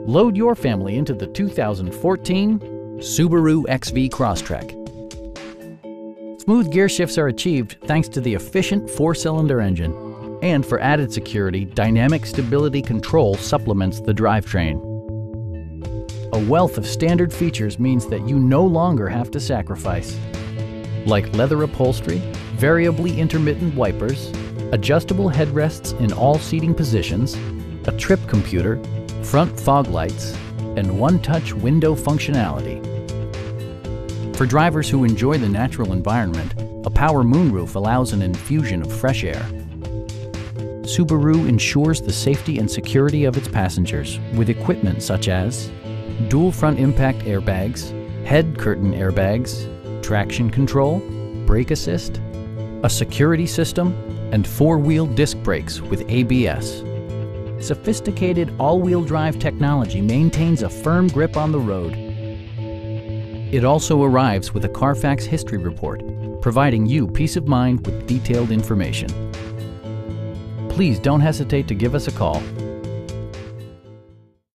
Load your family into the 2014 Subaru XV Crosstrek. Smooth gear shifts are achieved thanks to the efficient 4-cylinder engine. And for added security, dynamic stability control supplements the drivetrain. A wealth of standard features means that you no longer have to sacrifice, like leather upholstery, variably intermittent wipers, adjustable headrests in all seating positions, a trip computer, front fog lights, and one-touch window functionality. For drivers who enjoy the natural environment, a power moonroof allows an infusion of fresh air. Subaru ensures the safety and security of its passengers with equipment such as dual front impact airbags, head curtain airbags, traction control, brake assist, a security system, and 4-wheel disc brakes with ABS. Sophisticated all-wheel drive technology maintains a firm grip on the road. It also arrives with a Carfax history report, providing you peace of mind with detailed information. Please don't hesitate to give us a call.